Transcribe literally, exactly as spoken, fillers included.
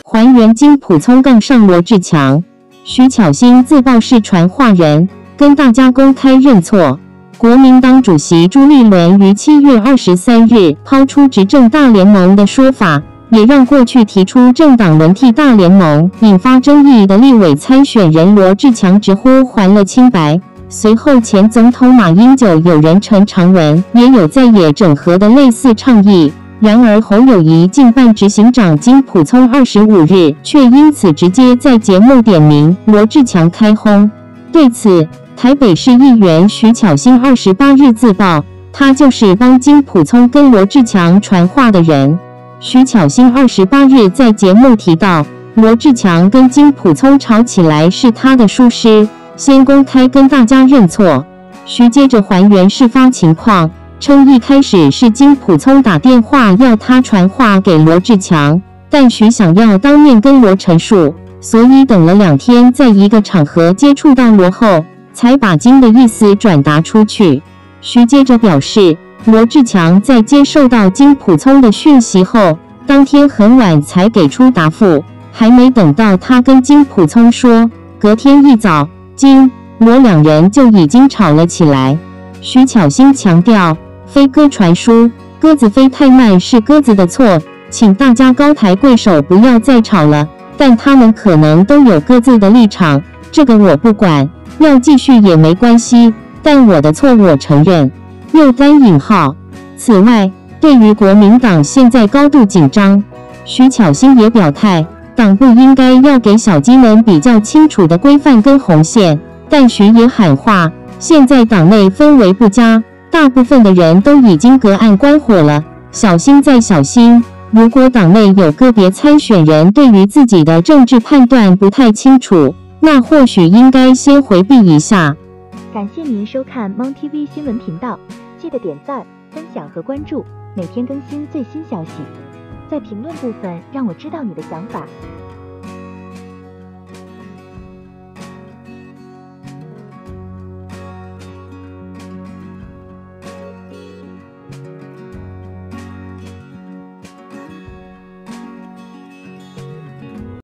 还原金溥聪杠上罗志强。徐巧芯自曝是传话人，跟大家公开认错。国民党主席朱立伦于七月二十三日抛出执政大联盟的说法，也让过去提出政党轮替大联盟引发争议的立委参选人罗志强直呼还了清白。随后，前总统马英九友人陈长文也有在野整合的类似倡议。然而，侯友宜竞办执行长金溥聪二十五日却因此直接在节目点名罗志强开轰。对此，台北市议员徐巧芯二十八日自曝，他就是帮金溥聪跟罗志强传话的人。徐巧芯二十八日在节目提到，罗志强跟金溥聪吵起来是他的疏失，先公开跟大家认错。徐接着还原事发情况，称一开始是金溥聪打电话要他传话给罗志强，但徐想要当面跟罗陈述，所以等了两天，在一个场合接触到罗后，才把金的意思转达出去。徐接着表示，罗志强在接受到金溥聪的讯息后，当天很晚才给出答复，还没等到他跟金溥聪说，隔天一早，金、罗两人就已经吵了起来。徐巧芯强调，飞鸽传书，鸽子飞太慢是鸽子的错，请大家高抬贵手，不要再吵了。但他们可能都有各自的立场，这个我不管，要继续也没关系，但我的错我承认。又单引号。此外，对于国民党现在高度紧张，徐巧芯也表态，党不应该要给小鸡们比较清楚的规范跟红线，但徐也喊话，现在党内氛围不佳，大部分的人都已经隔岸观火了，小心再小心。如果党内有个别参选人对于自己的政治判断不太清楚，那或许应该先回避一下。 感谢您收看 Mon T V 新闻频道，记得点赞、分享和关注，每天更新最新消息。在评论部分让我知道你的想法。